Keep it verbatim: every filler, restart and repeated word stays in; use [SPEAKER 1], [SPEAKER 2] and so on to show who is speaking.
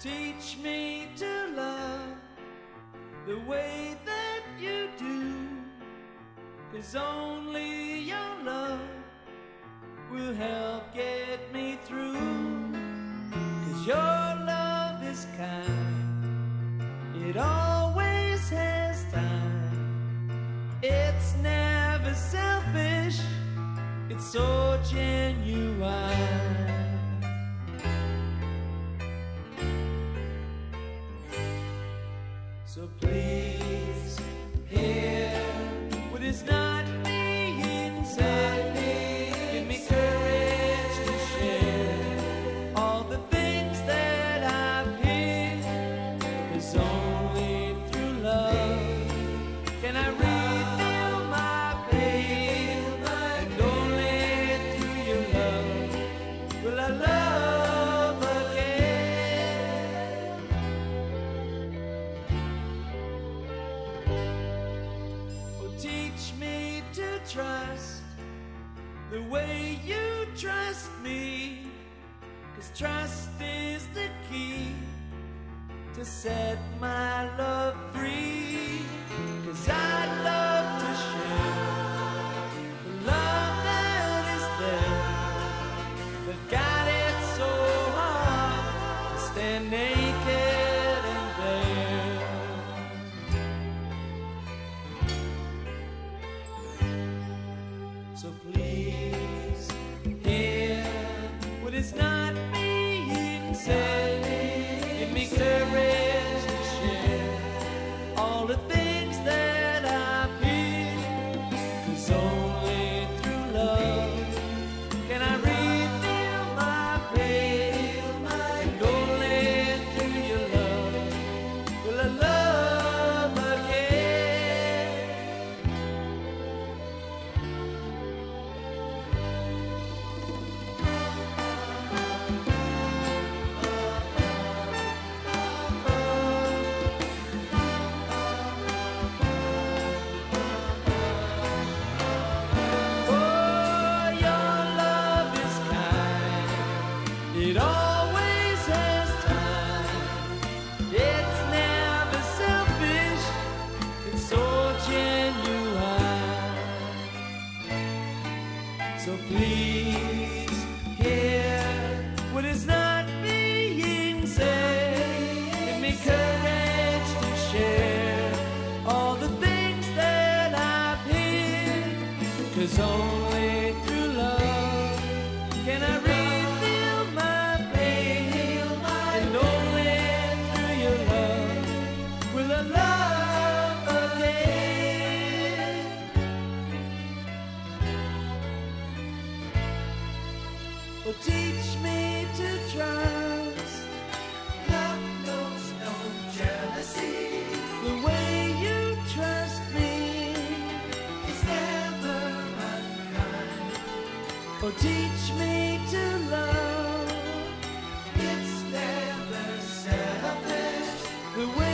[SPEAKER 1] teach me to love the way that you do, 'cause only your love will help get me through. 'Cause your love is kind, it always has time. It's never selfish, it's so genuine. So please hear what is not being said. Give me courage to share all the things that I've hid, 'cause only through love can I refill my pain, and only through your love will I love again. Oh, teach me to trust the way you trust me, 'cause trust is the key to set my love free. 'Cause I love to share the love that is there, but got it so hard to stand naked and bare. So please hear what is not being said. Give me courage to share all the things that I've hid, 'cause only through love can I refill my pain, and only through your love will I love again. Oh, your love is kind, it always has time. It's never selfish, it's so genuine. So please hear what is not being said. Give me courage to share all the things that I've hid, 'cause only through love can I refill my pain, and only through your love will I love again. Oh, teach me to trust. Love knows no jealousy. The way you trust me is never unkind. Oh, teach me to love. It's never selfish. The way